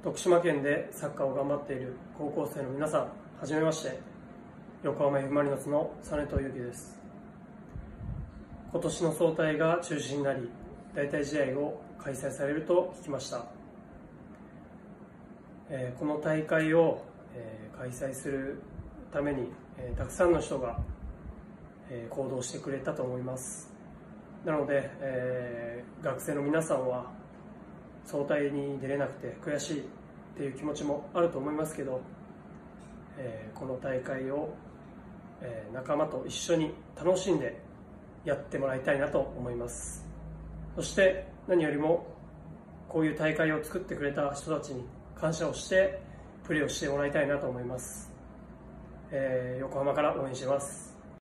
徳島県でサッカーを頑張っている高校生の皆さん、はじめまして。横浜 F・マリノスの実藤裕樹です。今年の総体が中止になり、代替試合を開催されると聞きました。この大会を開催するためにたくさんの人が行動してくれたと思います。なので学生の皆さんは総体に出れなくて悔しいっていう気持ちもあると思いますけど、この大会を仲間と一緒に楽しんでやってもらいたいなと思います。そして何よりもこういう大会を作ってくれた人たちに感謝をしてプレーをしてもらいたいなと思います。横浜から応援しています。